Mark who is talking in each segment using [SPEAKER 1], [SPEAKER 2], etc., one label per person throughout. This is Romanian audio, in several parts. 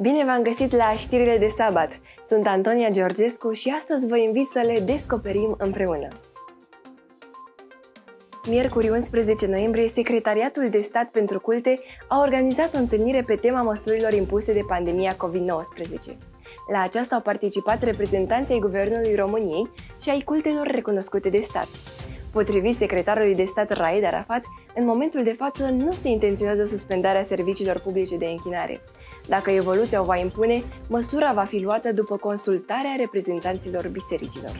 [SPEAKER 1] Bine v-am găsit la știrile de sabat! Sunt Antonia Georgescu și astăzi vă invit să le descoperim împreună. Miercuri 11 noiembrie, Secretariatul de Stat pentru Culte a organizat o întâlnire pe tema măsurilor impuse de pandemia COVID-19. La aceasta au participat reprezentanții ai Guvernului României și ai cultelor recunoscute de stat. Potrivit secretarului de stat Raed Arafat, în momentul de față nu se intenționează suspendarea serviciilor publice de închinare. Dacă evoluția o va impune, măsura va fi luată după consultarea reprezentanților bisericilor.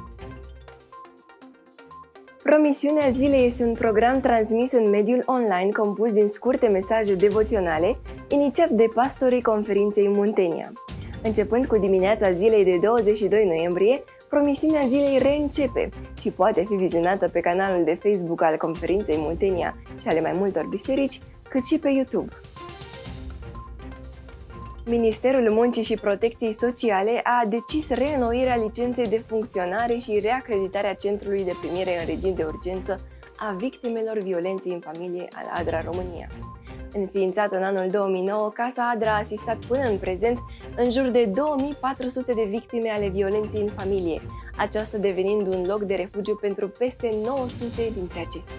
[SPEAKER 1] Promisiunea zilei este un program transmis în mediul online compus din scurte mesaje devoționale, inițiat de pastorii Conferinței Muntenia. Începând cu dimineața zilei de 22 noiembrie, promisiunea zilei reîncepe și poate fi vizionată pe canalul de Facebook al Conferinței Muntenia și ale mai multor biserici, cât și pe YouTube. Ministerul Muncii și Protecției Sociale a decis reînnoirea licenței de funcționare și reacreditarea Centrului de Primire în regim de urgență a victimelor violenței în familie al ADRA România. Înființată în anul 2009, Casa ADRA a asistat până în prezent în jur de 2400 de victime ale violenței în familie, aceasta devenind un loc de refugiu pentru peste 900 dintre acestea.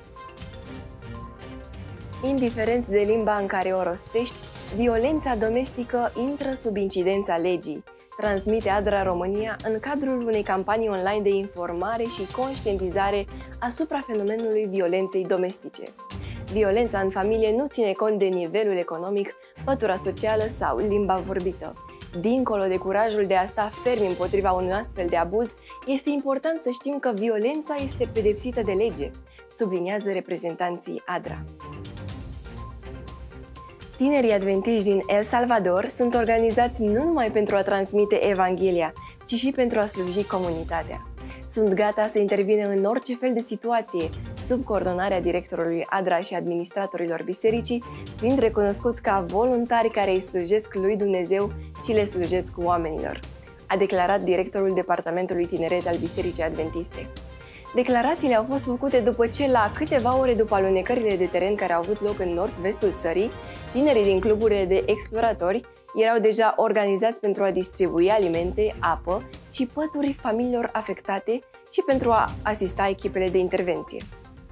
[SPEAKER 1] Indiferent de limba în care o rostești, violența domestică intră sub incidența legii, transmite ADRA România în cadrul unei campanii online de informare și conștientizare asupra fenomenului violenței domestice. Violența în familie nu ține cont de nivelul economic, pătura socială sau limba vorbită. Dincolo de curajul de a sta ferm împotriva unui astfel de abuz, este important să știm că violența este pedepsită de lege, subliniază reprezentanții ADRA. Tinerii adventiști din El Salvador sunt organizați nu numai pentru a transmite Evanghelia, ci și pentru a sluji comunitatea. Sunt gata să intervină în orice fel de situație, sub coordonarea directorului ADRA și administratorilor bisericii, fiind recunoscuți ca voluntari care îi slujesc lui Dumnezeu și le slujesc oamenilor, a declarat directorul Departamentului Tineret al Bisericii Adventiste. Declarațiile au fost făcute după ce, la câteva ore după alunecările de teren care au avut loc în nord-vestul țării, tinerii din cluburile de exploratori erau deja organizați pentru a distribui alimente, apă și pături familiilor afectate și pentru a asista echipele de intervenție.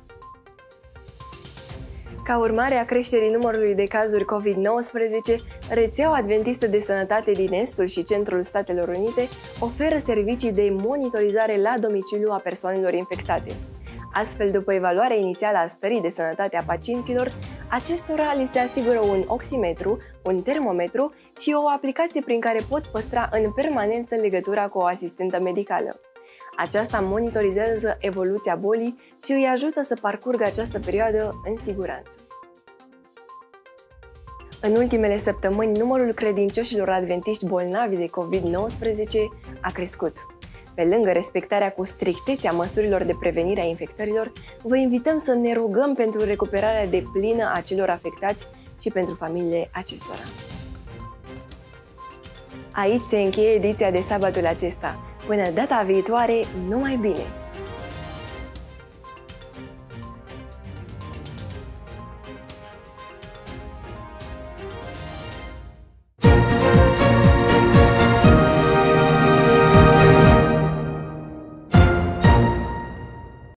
[SPEAKER 1] Ca urmare a creșterii numărului de cazuri COVID-19, rețeaua adventistă de sănătate din estul și centrul Statelor Unite oferă servicii de monitorizare la domiciliu a persoanelor infectate. Astfel, după evaluarea inițială a stării de sănătate a pacienților, acestora li se asigură un oximetru, un termometru și o aplicație prin care pot păstra în permanență legătura cu o asistentă medicală. Aceasta monitorizează evoluția bolii și îi ajută să parcurgă această perioadă în siguranță. În ultimele săptămâni, numărul credincioșilor adventiști bolnavi de COVID-19 a crescut. Pe lângă respectarea cu strictețe a măsurilor de prevenire a infectărilor, vă invităm să ne rugăm pentru recuperarea deplină a celor afectați și pentru familiile acestora. Aici se încheie ediția de sabatul acesta. Până data viitoare, numai bine!